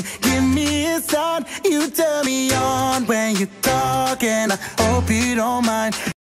Give me a sign, you turn me on when you talk, and I hope you don't mind.